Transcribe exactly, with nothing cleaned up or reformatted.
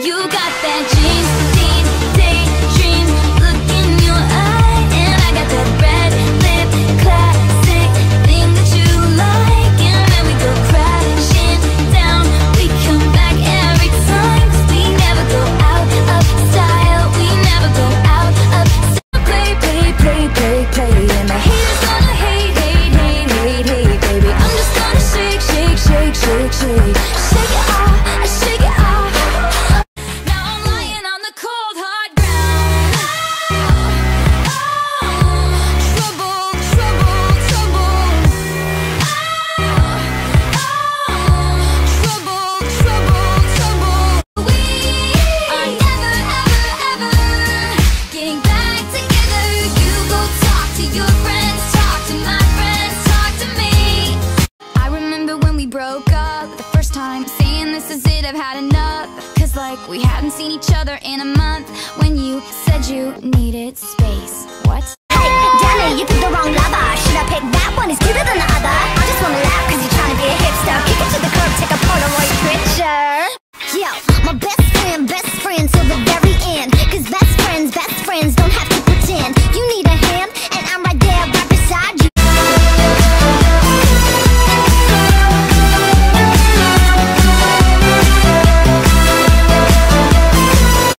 You got that dream, deep, daydream look in your eye, and I got that red lip classic thing that you like. And when we go crashing down, we come back every time, 'cause we never go out of style. We never go out of style. Play, play, play, play, play, and the haters gonna hate, hate, hate, hate, hate, baby. I'm just gonna shake, shake, shake, shake, shake, shake it off, I shake it off. Now I'm lying on the cold hard ground. Oh, trouble, trouble, trouble. Oh, trouble, trouble, trouble. We are never, ever, ever getting back together. You go talk to your friends, talk to my friends, talk to me. I remember when we broke up the first time, saying this is it, I've had enough. Cause like we hadn't seen each other in a month, when you said you needed space. What? Hey, damn it, you picked the wrong lover.